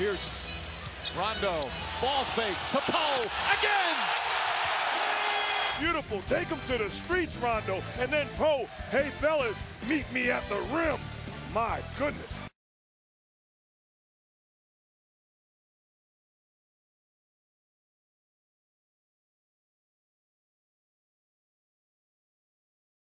Here's Rondo, ball fake to Powe again. Beautiful, take him to the streets, Rondo, and then Powe, hey fellas, meet me at the rim. My goodness.